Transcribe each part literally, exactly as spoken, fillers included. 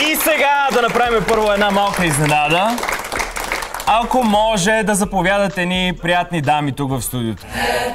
И сега да направим първо една малка изненада. Ако може да заповядате ни приятни дами тук в студиото.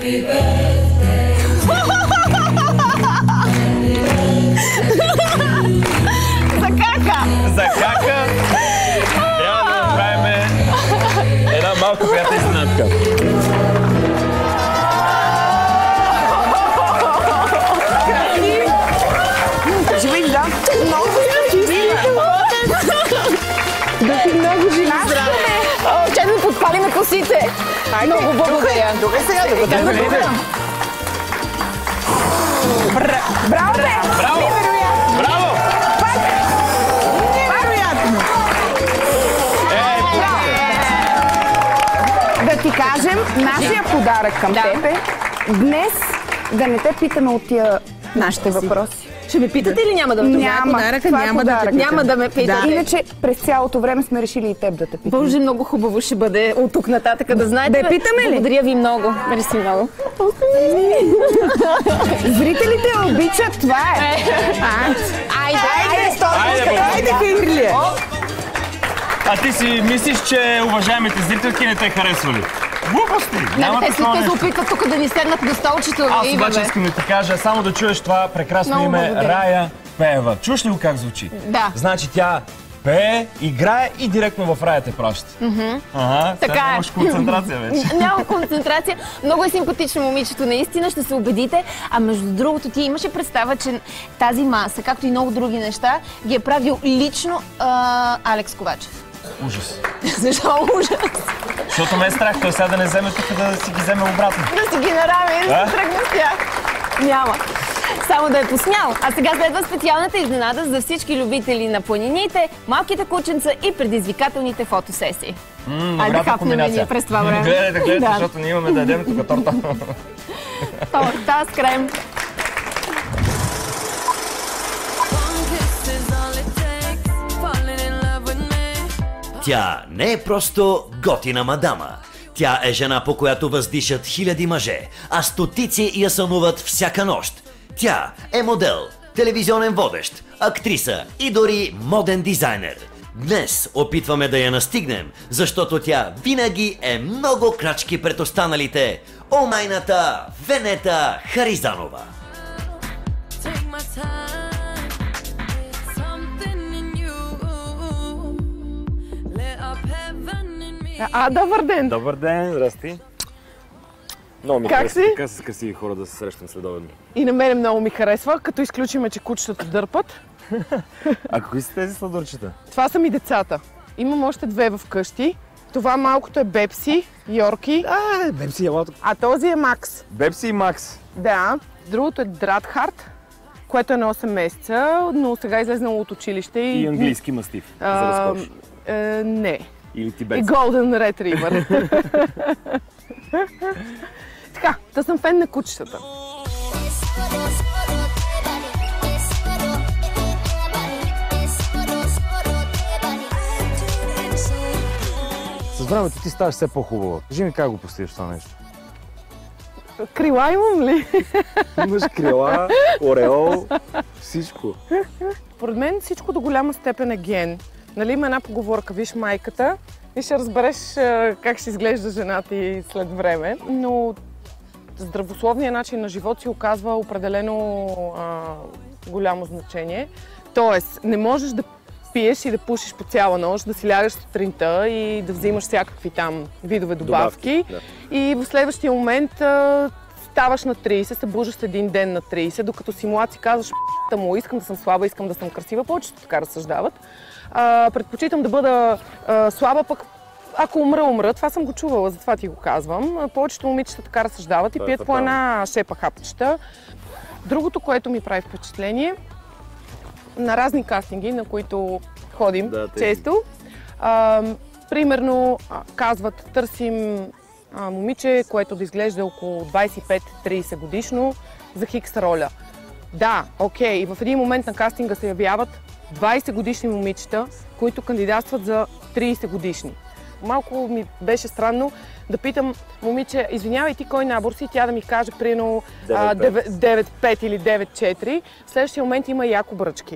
За кака! За кака трябва да направим една малка приятна изненадка. Живи, да? Много живи! Да си много живи! О, че да ми подпалиме косите! Много благодаря! Добре сега, да го дадем. Браво, бе! Браво! Браво! Невероятно! Да ти кажем, нашия подарък към теб е днес да не те питаме от тия нашите въпроси. Ще ме питате или няма да ме питате? Няма, Подаръка, това е няма, да, няма да ме питате. Иначе през цялото време сме решили и теб да те питаме. Боже, много хубаво ще бъде от тук нататък да знаете. Да я питаме ли? Благодаря ви много. Мерси много. Зрителите обичат, това е. Айде, айде, Айде, Айде, Хайрилия. А ти си мислиш, че уважаемите зрителки не те харесвали? Глупости! Няма те такова се нещо. опитват тук да ни седнат на столчето. Аз обаче искам да ти кажа, само да чуеш това прекрасно Много име благодаря. Рая Пеева. Чуш ли го как звучи? Да. Значи тя пее, играе и директно в Рая те праща. Ага, сега Така е. нямаш концентрация вече. Няма концентрация. Много е симпатично момичето, наистина, ще се убедите. А между другото, ти имаше представа, че тази маса, както и много други неща, ги е правил лично а, Алекс Ковачев. Ужас. Защо ужас? Защото ме е страх, той сега да не вземе тук да си ги вземе обратно. Да си ги нараме и да А? се тръгне с тях. Няма. Само да е посмял. А сега следва специалната изненада за всички любители на планините, малките кученца и предизвикателните фотосесии. Ммм, Айде добрата хапнем комбинация. ние през това време. Гледайте, гледайте, Да. защото ние имаме да ядем тук торта. Торта с крем. Тя не е просто готина мадама. Тя е жена, по която въздишат хиляди мъже, а стотици я сънуват всяка нощ. Тя е модел, телевизионен водещ, актриса и дори моден дизайнер. Днес опитваме да я настигнем, защото тя винаги е много крачки пред останалите. Омайната Венета Харизанова. А, добър ден! Добър ден, здрасти. Много ми Как харесва си? така с красиви хора да се срещам следобедно. И на мене много ми харесва, като изключиме, че кучетата дърпат. А кои са тези сладурчета? Това са ми децата. Имам още две в къщи. Това малкото е Бепси, Йорки, А, Бепси е малко. а този е Макс. Бепси и Макс. Да, другото е Дратхарт, което е на осем месеца, но сега е излезнало от училище. И, И английски мастив, за да а, скочи. е, не. Или И тибетски. Golden Retriever. Така, да съм фен на кучетата. С времето ти ставаш все по-хубава. Кажи ми как го постигаш това нещо. Крила имам ли? Имаш крила, ореол, всичко. Според мен всичко до голяма степен е ген. Нали има една поговорка, виж майката и ще разбереш а, как ще изглежда жена ти след време. Но здравословният начин на живот си оказва определено а, голямо значение. Тоест, не можеш да пиеш и да пушиш по цяла нощ, да си лягаш сутринта и да взимаш всякакви там видове добавки. Добавки, И в следващия момент а, ставаш на трийсет, събуждаш се един ден на трийсет, докато си млад си казваш, му искам да съм слаба, искам да съм красива, повечето така разсъждават. А, предпочитам да бъда а, слаба, пък ако умра, умра. Това съм го чувала, затова ти го казвам. А, повечето момичета така разсъждават и Това е пият по фатално. една шепа хапчета. Другото, което ми прави впечатление, на разни кастинги, на които ходим Да, тези. често, а, примерно а, казват, търсим а, момиче, което да изглежда около двайсет и пет трийсет годишно за хикс роля. Да, окей, и в един момент на кастинга се явяват двайсет годишни момичета, които кандидатстват за трийсет годишни. Малко ми беше странно да питам момиче, извинявай ти кой набор си, тя да ми каже примерно девет пет. девет пет или девет четири. В следващия момент има яко бръчки.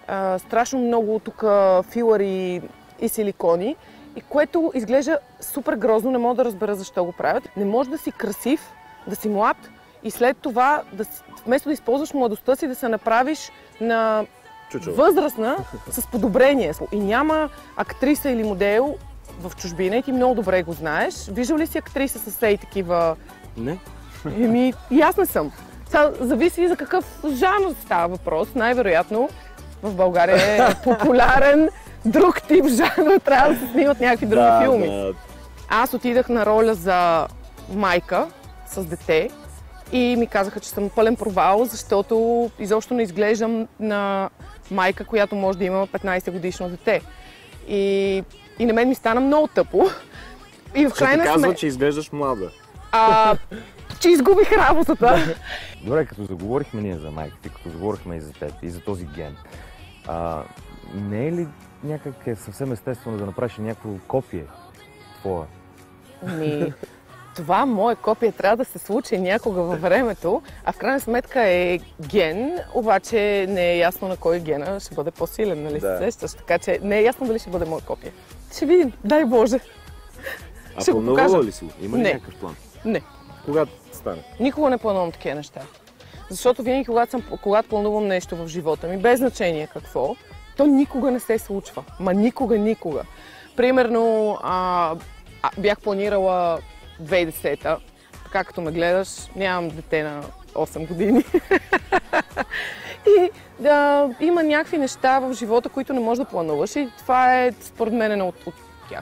а, страшно много тук филари и силикони, и което изглежда супер грозно, не мога да разбера защо го правят. Не може да си красив, да си млад и след това, да си, вместо да използваш младостта си, да се направиш на Чучо. възрастна с подобрение. И няма актриса или модел в чужбина и ти много добре го знаеш. Виждал ли си актриса с ей такива? Не. Еми, и аз не съм. Сега, зависи за какъв жанр става въпрос. Най-вероятно в България е популярен друг тип жанр. Трябва да се снимат някакви други да, филми. Да. Аз отидах на роля за майка с дете и ми казаха, че съм пълен провал, защото изобщо не изглеждам на майка, която може да има петнайсет годишно дете. И, и на мен ми стана много тъпо. И в крайна сметка... казва, сме... че изглеждаш млада. А, че изгубих работата. Добре, като заговорихме ние за майките, като заговорихме и за теб, и за този ген, а, не е ли някак е съвсем естествено да направиш някакво копие твое? Ми, това мое копие трябва да се случи някога във времето, а в крайна сметка е ген, обаче не е ясно на кой гена ще бъде по-силен, нали да. се сещаш? Така че не е ясно дали ще бъде мое копие. Ще видим, дай Боже. А ще планувала ли си? Има ли не. някакъв план? Не. Кога стане? Никога не планувам такива неща. Защото винаги, когато, съм, когато планувам нещо в живота ми, без значение какво, то никога не се случва. Ма никога, никога. Примерно, а, а, бях планирала две хиляди и десета, така като ме гледаш, нямам дете на осем години. И да, има някакви неща в живота, които не можеш да плануваш и това е според мен едно от, от тях.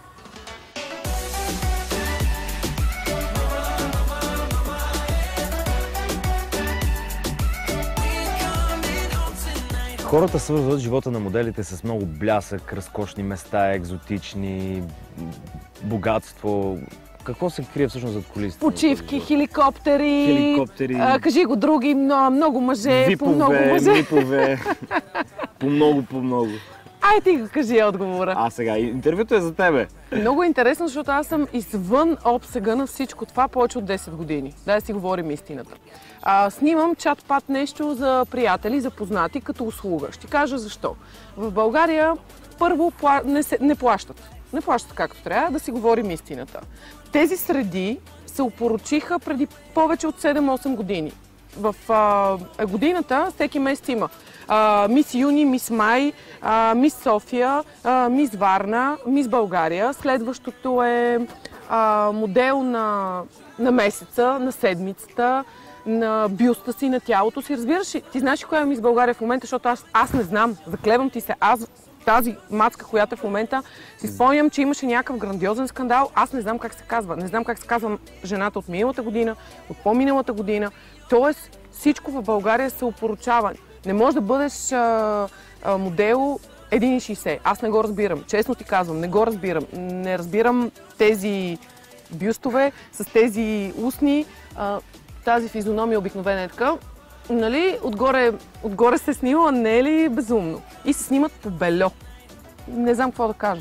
Хората свързват живота на моделите с много блясък, разкошни места, екзотични, богатство. Какво се крие всъщност зад кулисите? Почивки, хеликоптери, Хеликоптери. А, кажи го други, много, много мъже, Випове, по много мъже. мипове, по много, по много. Ай ти го кажи отговора. А сега, интервюто е за тебе. Много е интересно, защото аз съм извън обсега на всичко това повече от десет години. Да си говорим истината. А, снимам чат-пат нещо за приятели, за познати, като услуга. Ще кажа защо. В България първо не, се, не плащат. Не плащат както трябва, да си говорим истината. Тези среди се опорочиха преди повече от седем-осем години. В а, годината всеки месец има а, Мис Юни, Мис Май, а, Мис София, а, Мис Варна, Мис България. Следващото е а, модел на, на месеца, на седмицата, на бюста си, на тялото си. Разбираш ли, ти знаеш коя е Мис България в момента, защото аз, аз не знам. Заклевам ти се, аз тази мацка, която е в момента, си спомням, че имаше някакъв грандиозен скандал. Аз не знам как се казва. Не знам как се казва жената от миналата година, от по-миналата година. Тоест, всичко в България се опоручава. Не можеш да бъдеш а, а, модел един и шейсет. Аз не го разбирам. Честно ти казвам, не го разбирам. Не разбирам тези бюстове с тези устни, а, тази физиономия обикновена е така. Нали, отгоре, отгоре се снима, не е ли безумно? И се снимат по бельо. Не знам какво да кажа.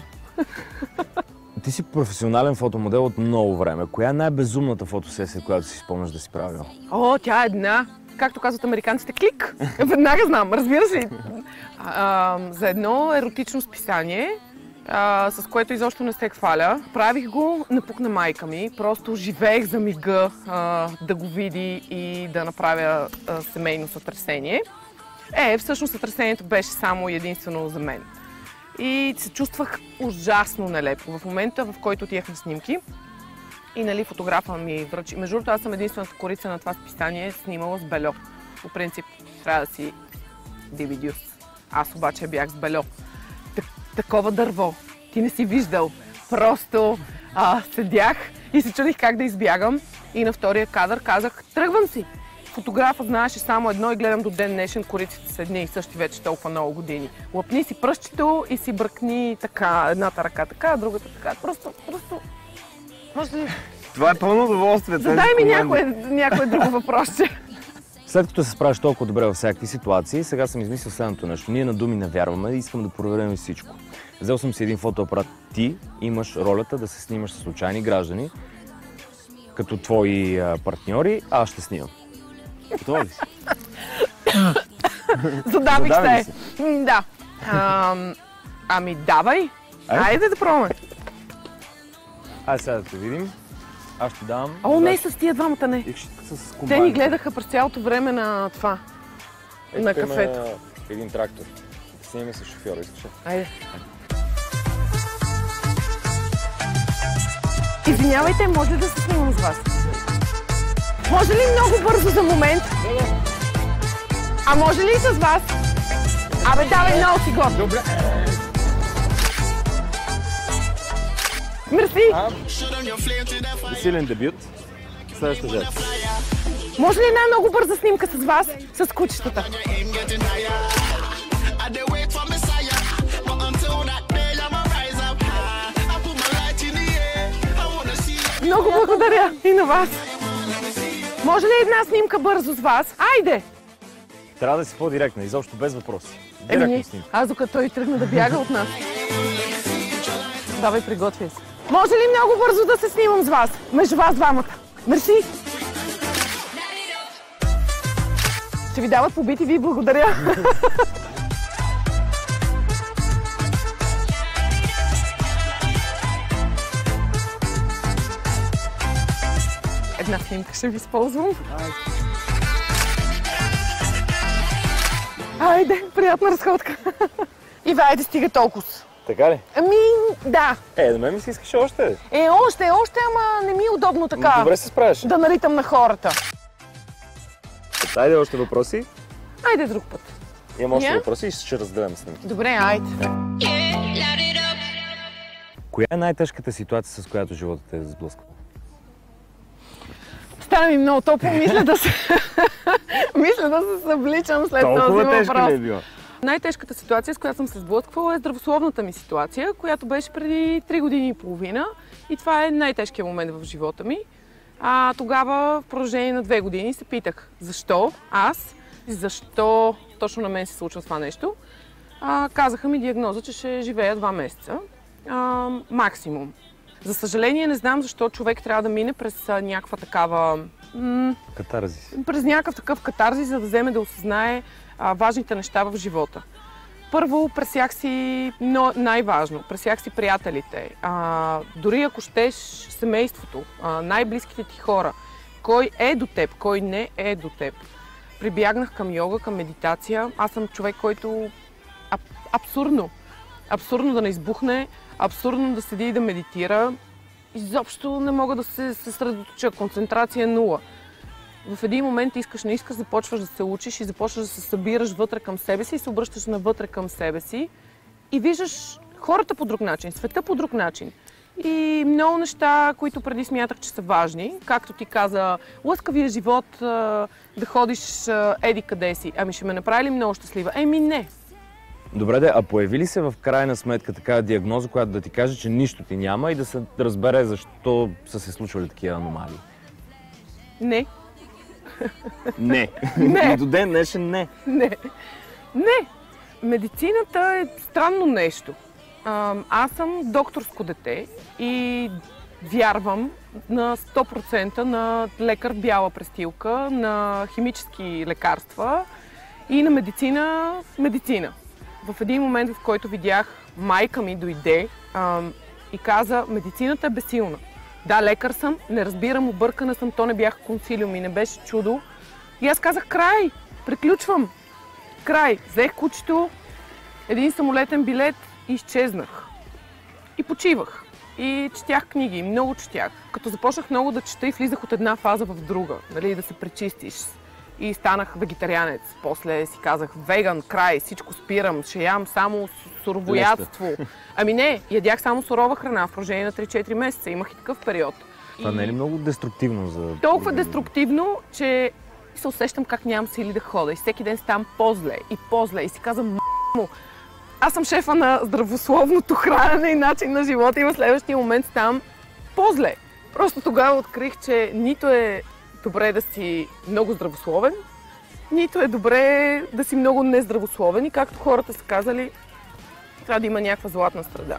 Ти си професионален фотомодел от много време. Коя е най-безумната фотосесия, която си спомняш да си правил? О, тя е една. Както казват американците, клик. Веднага знам, разбира се. А, за едно еротично списание, а, с което изобщо не се хваля. Правих го, напукна майка ми. Просто живеех за мига а, да го види и да направя а, семейно сътресение. Е, всъщност сътресението беше само и единствено за мен. И се чувствах ужасно нелепо в момента, в който отидах на снимки. И нали, фотографа ми връчи. Между другото, аз съм единствената корица на това списание, снимала с бельо. По принцип, трябва да си дивидюс. Аз обаче бях с бельо. Такова дърво. Ти не си виждал. Просто а, седях и се чудих как да избягам. И на втория кадър казах, тръгвам си. Фотографа знаеше само едно и гледам до ден днешен кориците с едни и същи вече толкова много години. Лъпни си пръстчето и си бръкни така, едната ръка така, другата така. Просто, просто... Може ли... Това е пълно удоволствие. Задай ми някое, някое друго въпросче. След като се справиш толкова добре във всякакви ситуации, сега съм измислил следното нещо. Ние на думи не вярваме и искам да проверим всичко. Взел съм си един фотоапарат. Ти имаш ролята да се снимаш с случайни граждани, като твои а, партньори, а аз ще снимам. Готова ли си? Задавих се. М, Да. Ам, ами давай. Ай. Айде да пробваме. Айде сега да те видим. Аз ще дам. О, не с тия двамата не. И ще с Те комбайна. ни гледаха през цялото време на това. Ето на има кафето. един трактор. Снимаме с шофьора, искаш ли? Айде. Извинявайте, може ли да се снимам с вас? Може ли много бързо за момент? А може ли и с вас? Абе, давай, много си готов. Добре. Мерси. Силен дебют. Следващата жертва. Може ли една много бърза снимка с вас? С кучетата. Много благодаря и на вас. Може ли една снимка бързо с вас? Айде! Трябва да си по-директна, изобщо без въпроси. Еми, Директно ние- снимка. аз докато той тръгна да бяга от нас. Давай, приготвяй се. Може ли много бързо да се снимам с вас? Между вас двамата. Мерси! Ще ви дават побити, ви благодаря. Една снимка ще ви използвам. Айде, приятна разходка. Ива, айде, стига толкова. Така ли? Ами, да. Е, на мен ми се искаше още. Е, още, още, ама не ми е удобно така. Добре се справяш. Да наритам на хората. Айде още въпроси. Айде друг път. Имам още Я? въпроси и ще разгледам снимки. Добре, айде. Коя е най-тежката ситуация, с която живота те е сблъсква? Стана ми много топло, мисля да се... мисля да се събличам след този Толкова въпрос. тежка ли е била? Най-тежката ситуация, с която съм се сблъсквала, е здравословната ми ситуация, която беше преди три години и половина. И това е най-тежкият момент в живота ми. А тогава, в продължение на две години, се питах защо аз, защо точно на мен се случва това нещо. А, казаха ми диагноза, че ще живея два месеца. А, максимум. За съжаление, не знам защо човек трябва да мине през а, някаква такава... м- Катарзис. през някакъв такъв катарзис, за да вземе да осъзнае а, важните неща в живота. Първо, пресях си, но най-важно, пресях си приятелите, а, дори ако щеш семейството, а, най-близките ти хора, кой е до теб, кой не е до теб. Прибягнах към йога, към медитация. Аз съм човек, който аб, абсурдно, абсурдно да не избухне, абсурдно да седи и да медитира. Изобщо не мога да се съсредоточа, концентрация нула. В един момент искаш, не искаш, започваш да се учиш и започваш да се събираш вътре към себе си и се обръщаш навътре към себе си и виждаш хората по друг начин, света по друг начин. И много неща, които преди смятах, че са важни, както ти каза, лъскавия живот, да ходиш еди къде си. Ами ще ме направи ли много щастлива? Еми не. Добре, де, а появи ли се в крайна сметка такава диагноза, която да ти каже, че нищо ти няма и да се разбере защо са се случвали такива аномалии? Не. Не. Не. И до ден днешен не. Не. Не. Медицината е странно нещо. А, Аз съм докторско дете и вярвам на сто процента на лекар бяла престилка, на химически лекарства и на медицина медицина. В един момент, в който видях, майка ми дойде а, и каза, медицината е безсилна. Да, лекар съм, не разбирам, объркана съм, то не бяха консилиуми, не беше чудо. И аз казах, край, приключвам, край. Взех кучето, един самолетен билет и изчезнах. И почивах. И четях книги, много четях. Като започнах много да чета и влизах от една фаза в друга, нали, да се пречистиш. И станах вегетарианец. После си казах, веган, край, всичко спирам, ще ям само суровоядство. Ами не, ядях само сурова храна в продължение на три-четири месеца. Имах и такъв период. Това не е ли много деструктивно за... Толкова организма? деструктивно, че се усещам как нямам сили да хода. И всеки ден ставам по-зле и по-зле. И си казвам, му, аз съм шефа на здравословното хранене и начин на живота и в следващия момент ставам по-зле. Просто тогава открих, че нито е добре да си много здравословен, нито е добре да си много нездравословен. И както хората са казали, трябва да има някаква златна среда.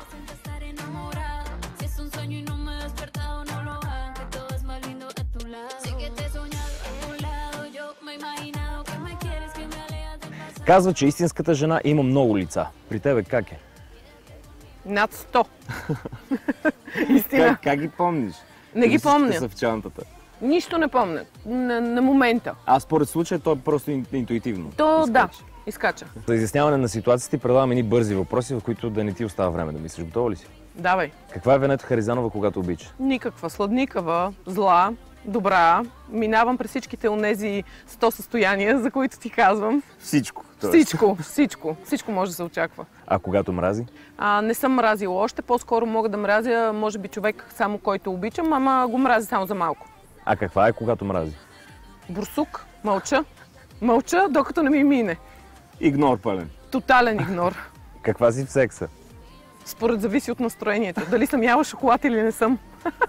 Казва, че истинската жена има много лица. При тебе как е? Над сто. Истина. Как, как ги помниш? Не ги помня. Са в чантата. Нищо не помня. На, на момента. А според случая то е просто ин, интуитивно. То изкача. да, изкача. За изясняване на ситуацията ти предлагам едни бързи въпроси, в които да не ти остава време да мислиш. Готова ли си? Давай. Каква е Венета Харизанова, когато обича? Никаква. Сладникава, зла, добра. Минавам през всичките онези сто състояния, за които ти казвам. Всичко. Всичко, всичко. Всичко може да се очаква. А когато мрази? А, не съм мразила още. По-скоро мога да мразя, може би, човек само който обичам, ама го мразя само за малко. А каква е когато мрази? Бурсук. Мълча. Мълча, докато не ми мине. Игнор пълен. Тотален игнор. Каква си в секса? Според зависи от настроението. Дали съм яла шоколад или не съм.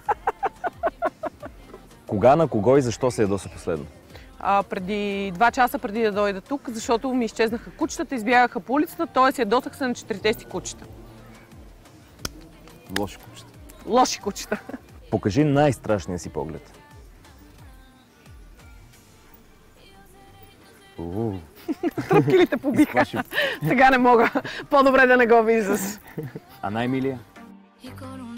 Кога, на кого и защо се ядоса последно? А, преди два часа преди да дойда тук, защото ми изчезнаха кучетата, избягаха по улицата, т.е. ядосах се на четирите си кучета. Лоши кучета. Лоши кучета. Покажи най-страшния си поглед. Уу. Тръпкилите побиха. Сега не мога. По-добре да не го виждаш. А най-милия? Y con un